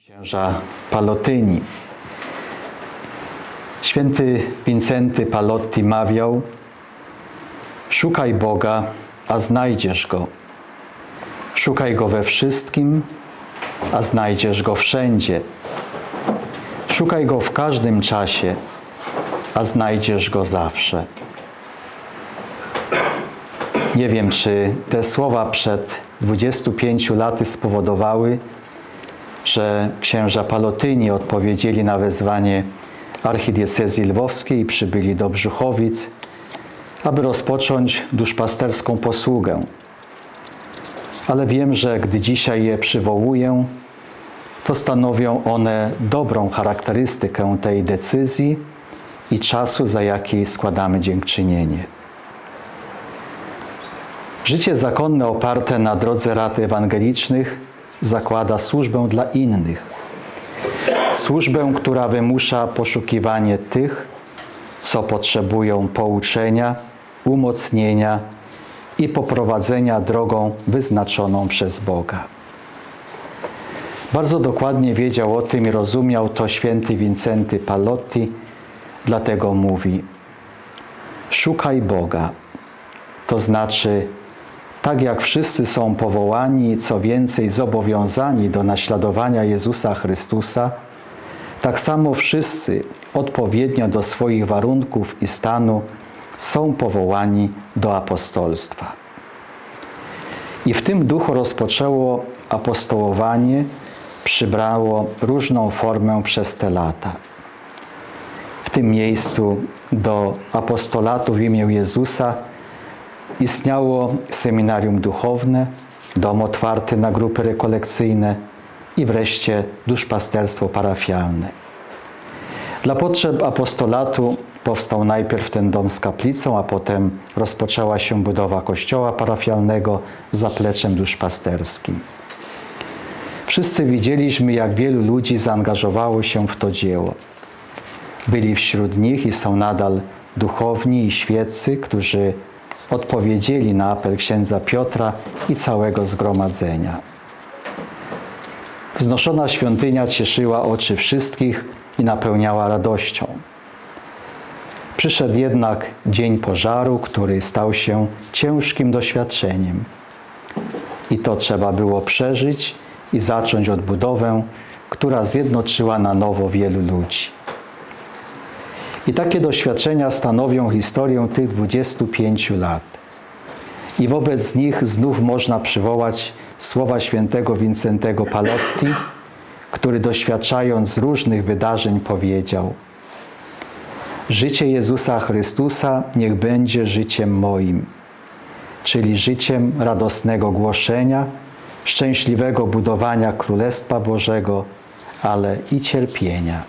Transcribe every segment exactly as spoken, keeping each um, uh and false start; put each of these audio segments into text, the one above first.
Księża Palotyni. Święty Wincenty Palotti mawiał: szukaj Boga, a znajdziesz Go. Szukaj Go we wszystkim, a znajdziesz Go wszędzie. Szukaj Go w każdym czasie, a znajdziesz Go zawsze. Nie wiem, czy te słowa przed dwudziestu pięciu laty spowodowały, że księża Palotyni odpowiedzieli na wezwanie archidiecezji lwowskiej i przybyli do Brzuchowic, aby rozpocząć duszpasterską posługę. Ale wiem, że gdy dzisiaj je przywołuję, to stanowią one dobrą charakterystykę tej decyzji i czasu, za jaki składamy dziękczynienie. Życie zakonne oparte na drodze rad ewangelicznych zakłada służbę dla innych. Służbę, która wymusza poszukiwanie tych, co potrzebują pouczenia, umocnienia i poprowadzenia drogą wyznaczoną przez Boga. Bardzo dokładnie wiedział o tym i rozumiał to święty Wincenty Palotti, dlatego mówi: szukaj Boga, to znaczy tak jak wszyscy są powołani, co więcej zobowiązani do naśladowania Jezusa Chrystusa, tak samo wszyscy odpowiednio do swoich warunków i stanu są powołani do apostolstwa. I w tym duchu rozpoczęło apostołowanie, przybrało różną formę przez te lata. W tym miejscu do apostolatu w imię Jezusa istniało seminarium duchowne, dom otwarty na grupy rekolekcyjne i wreszcie duszpasterstwo parafialne. Dla potrzeb apostolatu powstał najpierw ten dom z kaplicą, a potem rozpoczęła się budowa kościoła parafialnego z zapleczem duszpasterskim. Wszyscy widzieliśmy, jak wielu ludzi zaangażowało się w to dzieło. Byli wśród nich i są nadal duchowni i świeccy, którzy odpowiedzieli na apel księdza Piotra i całego zgromadzenia. Wznoszona świątynia cieszyła oczy wszystkich i napełniała radością. Przyszedł jednak dzień pożaru, który stał się ciężkim doświadczeniem. I to trzeba było przeżyć i zacząć odbudowę, która zjednoczyła na nowo wielu ludzi. I takie doświadczenia stanowią historię tych dwudziestu pięciu lat. I wobec nich znów można przywołać słowa świętego Wincentego Palotti, który doświadczając różnych wydarzeń powiedział: życie Jezusa Chrystusa niech będzie życiem moim, czyli życiem radosnego głoszenia, szczęśliwego budowania Królestwa Bożego, ale i cierpienia.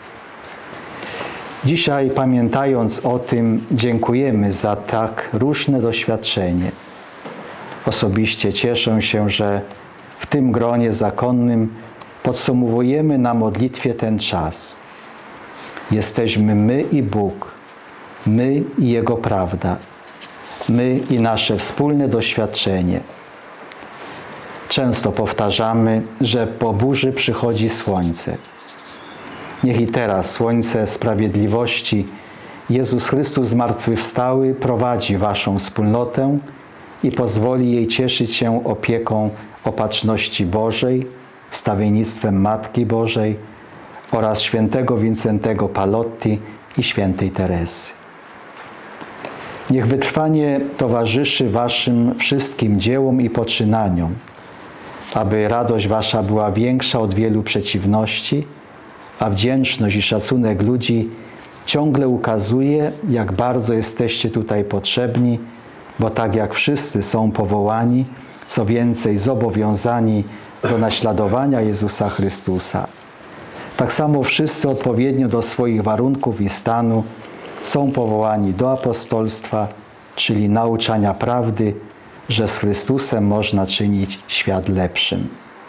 Dzisiaj, pamiętając o tym, dziękujemy za tak różne doświadczenie. Osobiście cieszę się, że w tym gronie zakonnym podsumowujemy na modlitwie ten czas. Jesteśmy my i Bóg, my i Jego prawda, my i nasze wspólne doświadczenie. Często powtarzamy, że po burzy przychodzi słońce. Niech i teraz słońce sprawiedliwości, Jezus Chrystus zmartwychwstały, prowadzi waszą wspólnotę i pozwoli jej cieszyć się opieką opatrzności Bożej, wstawiennictwem Matki Bożej oraz świętego Wincentego Palotti i świętej Teresy. Niech wytrwanie towarzyszy waszym wszystkim dziełom i poczynaniom, aby radość wasza była większa od wielu przeciwności, a wdzięczność i szacunek ludzi ciągle ukazuje, jak bardzo jesteście tutaj potrzebni, bo tak jak wszyscy są powołani, co więcej zobowiązani do naśladowania Jezusa Chrystusa, tak samo wszyscy odpowiednio do swoich warunków i stanu są powołani do apostolstwa, czyli nauczania prawdy, że z Chrystusem można czynić świat lepszym.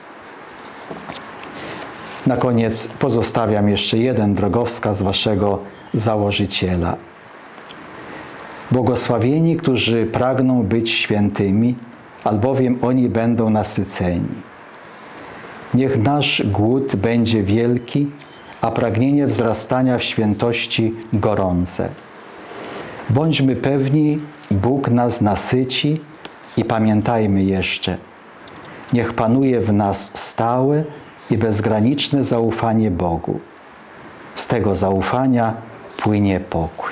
Na koniec pozostawiam jeszcze jeden drogowskaz waszego założyciela. Błogosławieni, którzy pragną być świętymi, albowiem oni będą nasyceni. Niech nasz głód będzie wielki, a pragnienie wzrastania w świętości gorące. Bądźmy pewni, Bóg nas nasyci i pamiętajmy jeszcze, niech panuje w nas stałe i bezgraniczne zaufanie Bogu. Z tego zaufania płynie pokój.